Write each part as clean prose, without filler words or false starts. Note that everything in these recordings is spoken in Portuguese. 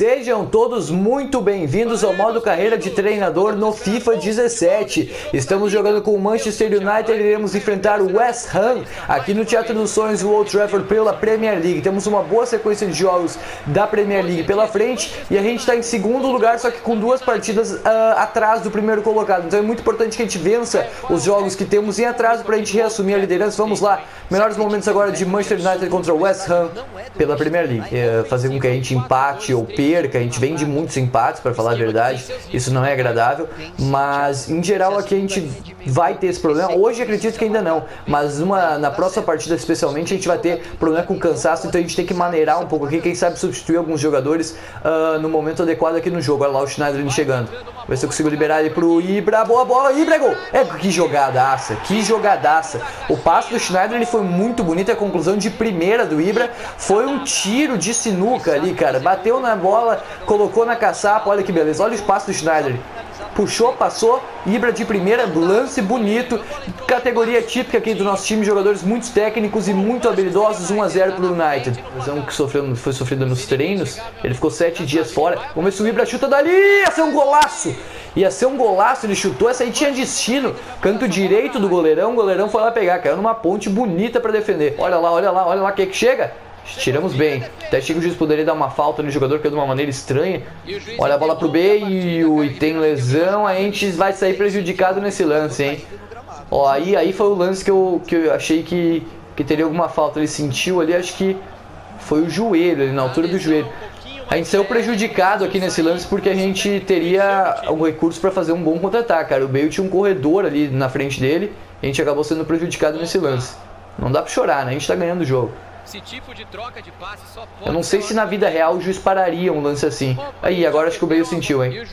Sejam todos muito bem-vindos ao modo carreira de treinador no FIFA 17. Estamos jogando com o Manchester United e iremos enfrentar o West Ham aqui no Teatro dos Sonhos do Old Trafford pela Premier League. Temos uma boa sequência de jogos da Premier League pela frente e a gente está em segundo lugar, só que com duas partidas atrás do primeiro colocado. Então é muito importante que a gente vença os jogos que temos em atraso para a gente reassumir a liderança. Vamos lá, melhores momentos agora de Manchester United contra o West Ham pela Premier League. Fazer com que a gente empate ou perca, a gente vem de muitos empates, para falar a verdade, isso não é agradável, mas em geral aqui a gente vai ter esse problema. Hoje acredito que ainda não, mas na próxima partida especialmente a gente vai ter problema com cansaço, então a gente tem que maneirar um pouco aqui, quem sabe substituir alguns jogadores no momento adequado aqui no jogo. Olha lá o Schneiderlin chegando, ver se eu consigo liberar ele pro Ibra, boa bola, Ibra, gol! Que jogadaça, que jogadaça. O passe do Schneiderlin foi muito bonito, a conclusão de primeira do Ibra foi um tiro de sinuca ali, cara, bateu na bola, colocou na caçapa, olha que beleza, olha o espaço do Schneiderlin. Puxou, passou, Ibra de primeira, lance bonito, categoria típica aqui do nosso time, jogadores muito técnicos e muito habilidosos, 1 a 0 para o United. A lesão que foi sofrida nos treinos, ele ficou 7 dias fora. Vamos ver se o Ibra chuta dali, ia ser um golaço! Ia ser um golaço, ele chutou, essa aí tinha destino, canto direito do goleirão, o goleirão foi lá pegar, caiu numa ponte bonita para defender. Olha lá, quem que chega? Tiramos bem. Até achei que o juiz poderia dar uma falta no jogador, que é de uma maneira estranha. Olha a bola pro Bale e tem lesão. A gente vai sair prejudicado nesse lance, hein? Ó, aí foi o lance que eu achei que teria alguma falta. Ele sentiu ali, acho que foi o joelho, ali na altura do joelho. A gente saiu prejudicado aqui nesse lance porque a gente teria algum recurso para fazer um bom contra-ataque, cara. O Bale tinha um corredor ali na frente dele e a gente acabou sendo prejudicado nesse lance. Não dá pra chorar, né? A gente tá ganhando o jogo. Esse tipo de troca de passe só pode. Eu não sei se na vida real o juiz pararia um lance assim. Aí, agora acho que o Bale sentiu, hein?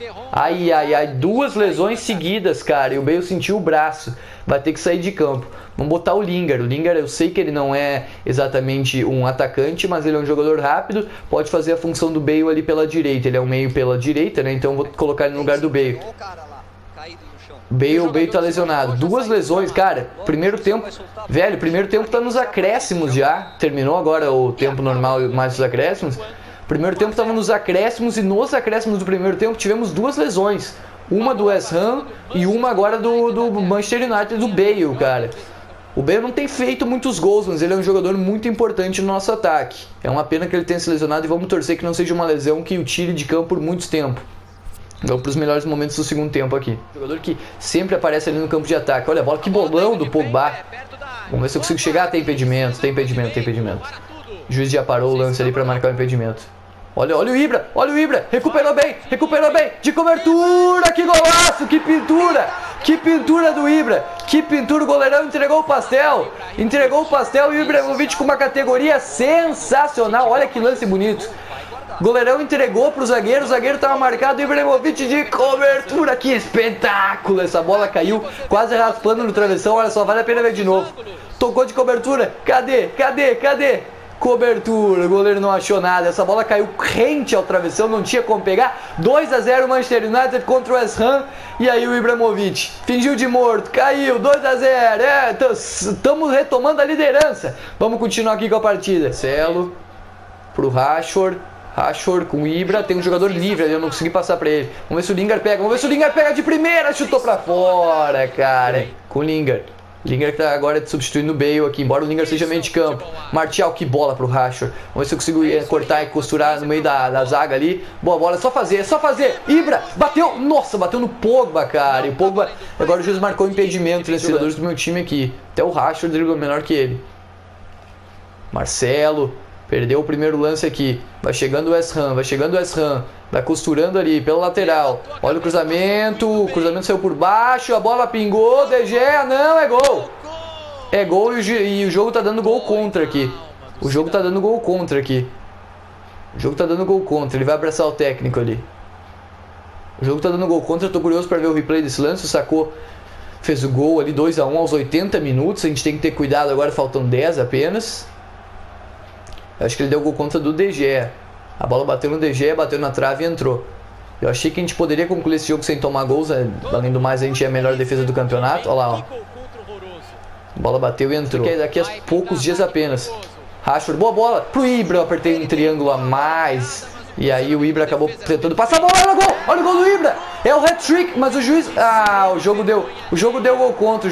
Ai, duas lesões seguidas, cara. E o Bale sentiu o braço. Vai ter que sair de campo. Vamos botar o Lingard. O Lingard, eu sei que ele não é exatamente um atacante, mas ele é um jogador rápido. Pode fazer a função do Bale ali pela direita. Ele é um meio pela direita, né? Então eu vou colocar ele no lugar do Bale. Bale tá lesionado. Duas lesões, cara. Primeiro tempo, velho, primeiro tempo tá nos acréscimos já. Terminou agora o tempo normal mais os acréscimos. Primeiro tempo tava nos acréscimos e nos acréscimos do primeiro tempo tivemos duas lesões. Uma do West Ham e uma agora do Manchester United, do Bale, cara. O Bale não tem feito muitos gols, mas ele é um jogador muito importante no nosso ataque. É uma pena que ele tenha se lesionado e vamos torcer que não seja uma lesão que o tire de campo por muito tempo. Vamos para os melhores momentos do segundo tempo aqui. Jogador que sempre aparece ali no campo de ataque. Olha a bola, que bolão do Pogba. Vamos ver se eu consigo chegar. Tem impedimento. O juiz já parou o lance ali para marcar o impedimento. Olha o Ibra, recuperou bem, de cobertura, que golaço, que pintura do Ibra, que pintura, o goleirão entregou o pastel e o Ibrahimovic com uma categoria sensacional, olha que lance bonito. Goleirão entregou pro zagueiro, o zagueiro estava marcado, o Ibrahimovic de cobertura, que espetáculo, essa bola caiu quase raspando no travessão, olha só, vale a pena ver de novo. Tocou de cobertura, cadê? Cobertura, o goleiro não achou nada, essa bola caiu rente ao travessão, não tinha como pegar. 2 a 0 Manchester United contra o West Ham, e aí o Ibrahimovic fingiu de morto, caiu, 2 a 0, estamos retomando a liderança. Vamos continuar aqui com a partida. Celo pro Rashford com o Ibra, tem um jogador livre ali, eu não consegui passar pra ele. Vamos ver se o Lingard pega, de primeira, chutou pra fora, cara, com o Lingard que tá agora substituindo o Bale aqui, embora o Lingard seja meio de campo. Martial, que bola pro Rashford. Vamos ver se eu consigo cortar e costurar no meio da zaga ali. Boa bola, é só fazer. Ibra, bateu, nossa, bateu no Pogba, cara. E o Pogba, agora o juiz marcou impedimento nesses jogadores do meu time aqui. Até o Rashford dribla menor que ele. Marcelo, perdeu o primeiro lance aqui. Vai chegando o West Ham. Vai costurando ali pela lateral. Olha o cruzamento saiu por baixo. A bola pingou. De Gea, não, é gol. É gol e o jogo tá dando gol contra aqui. Ele vai abraçar o técnico ali. O jogo tá dando gol contra. Eu tô curioso para ver o replay desse lance. O Sacco fez o gol ali, 2 a 1 aos 80 minutos. A gente tem que ter cuidado agora, faltam 10 apenas. Eu acho que ele deu o gol contra do De Gea. A bola bateu no De Gea, bateu na trave e entrou. Eu achei que a gente poderia concluir esse jogo sem tomar gols. Além do mais, a gente é a melhor defesa do campeonato. Olha lá, ó. A bola bateu e entrou. Daqui a poucos dias apenas. Rashford, boa bola pro Ibra. Eu apertei um triângulo a mais. E aí o Ibra acabou tentando passar a bola, olha o gol do Ibra! É o hat-trick, mas o juiz... o jogo deu gol contra,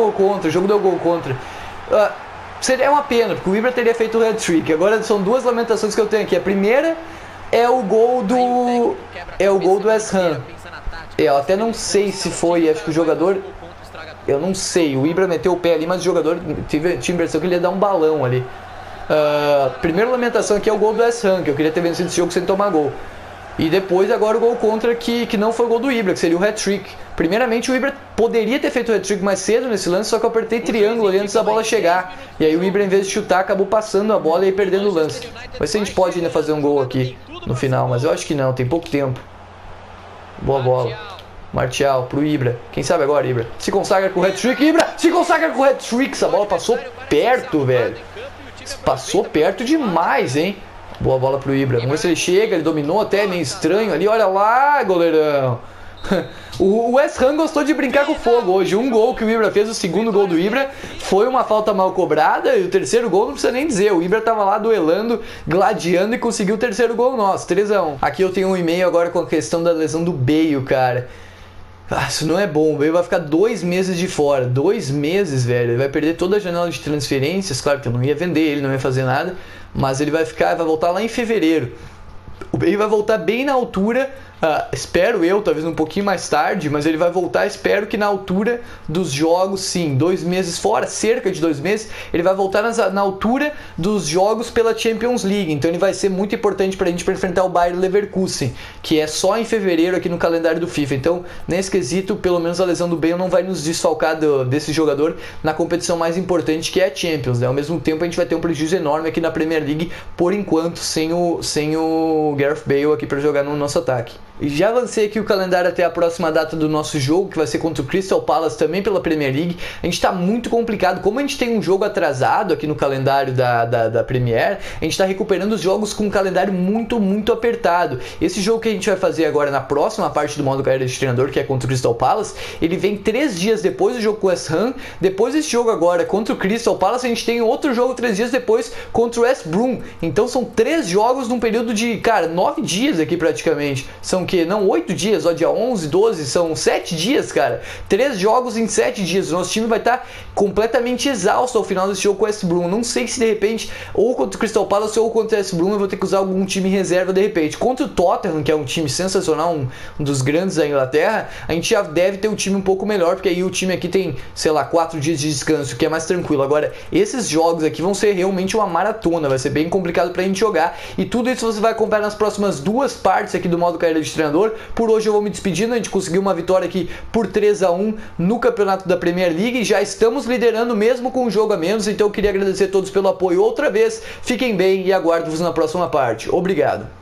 seria uma pena, porque o Ibra teria feito o hat-trick. Agora são duas lamentações que eu tenho aqui. A primeira é o gol do West Ham. Eu até não sei se foi, acho que o jogador... Eu não sei, o Ibra meteu o pé ali, mas o jogador tinha a impressão que ele ia dar um balão ali. Primeira lamentação aqui é o gol do West Ham, que eu queria ter vencido esse jogo sem tomar gol. E depois agora o gol contra, que não foi o gol do Ibra, que seria o hat-trick. Primeiramente o Ibra poderia ter feito o hat-trick mais cedo nesse lance, só que eu apertei triângulo ali antes da bola chegar. E aí o Ibra, em vez de chutar, acabou passando a bola e perdendo o lance. Mas se a gente pode ainda fazer um gol aqui no final, mas eu acho que não, tem pouco tempo. Boa bola. Martial pro Ibra. Quem sabe agora, Ibra? Se consagra com o hat-trick, Ibra! Se consagra com o hat-trick! Essa bola passou perto, velho. Passou perto demais, hein? Boa bola pro Ibra. Vamos ver se ele chega, ele dominou até, meio estranho ali. Olha lá, goleirão. O West Ham gostou de brincar com fogo hoje. Um gol que o Ibra fez, o segundo gol do Ibra, foi uma falta mal cobrada. E o terceiro gol não precisa nem dizer. O Ibra tava lá duelando, gladiando e conseguiu o terceiro gol nosso, 3-1. Aqui eu tenho um e-mail agora com a questão da lesão do Bale, cara. Isso não é bom, o Bale vai ficar 2 meses de fora. 2 meses, velho. Ele vai perder toda a janela de transferências. Claro que eu não ia vender ele, não ia fazer nada. Mas ele vai voltar lá em fevereiro. O Bale vai voltar bem na altura, espero eu, talvez um pouquinho mais tarde, mas ele vai voltar, espero que na altura dos jogos, sim, 2 meses fora, cerca de 2 meses, ele vai voltar na altura dos jogos pela Champions League, então ele vai ser muito importante pra gente para enfrentar o Bayer Leverkusen, que é só em fevereiro aqui no calendário do FIFA, então nesse quesito, pelo menos a lesão do Bale não vai nos desfalcar desse jogador na competição mais importante que é a Champions, né? Ao mesmo tempo a gente vai ter um prejuízo enorme aqui na Premier League, por enquanto, sem o Gareth Bale aqui para jogar no nosso ataque. E já avancei aqui o calendário até a próxima data do nosso jogo, que vai ser contra o Crystal Palace também pela Premier League. A gente está muito complicado, como a gente tem um jogo atrasado aqui no calendário da Premier, a gente está recuperando os jogos com um calendário muito apertado. Esse jogo que a gente vai fazer agora na próxima parte do modo carreira de treinador, que é contra o Crystal Palace, ele vem 3 dias depois do jogo com o West Ham. Depois desse jogo agora contra o Crystal Palace, a gente tem outro jogo 3 dias depois contra o West Brom. Então são 3 jogos num período de, cara, 9 dias aqui praticamente. São que não 8 dias, ó, dia 11, 12, são 7 dias, cara. 3 jogos em 7 dias. O nosso time vai estar completamente exausto ao final desse jogo com o West Brom. Não sei se de repente, ou contra o Crystal Palace ou contra o West Brom, eu vou ter que usar algum time em reserva de repente. Contra o Tottenham, que é um time sensacional, um dos grandes da Inglaterra, a gente já deve ter um time um pouco melhor, porque aí o time aqui tem, sei lá, 4 dias de descanso, que é mais tranquilo. Agora, esses jogos aqui vão ser realmente uma maratona, vai ser bem complicado pra gente jogar, e tudo isso você vai acompanhar nas próximas 2 partes aqui do modo carreira de treinador. Por hoje eu vou me despedindo, a gente conseguiu uma vitória aqui por 3-1 no campeonato da Premier League, já estamos liderando mesmo com um jogo a menos, então eu queria agradecer a todos pelo apoio outra vez, fiquem bem e aguardo-vos na próxima parte. Obrigado.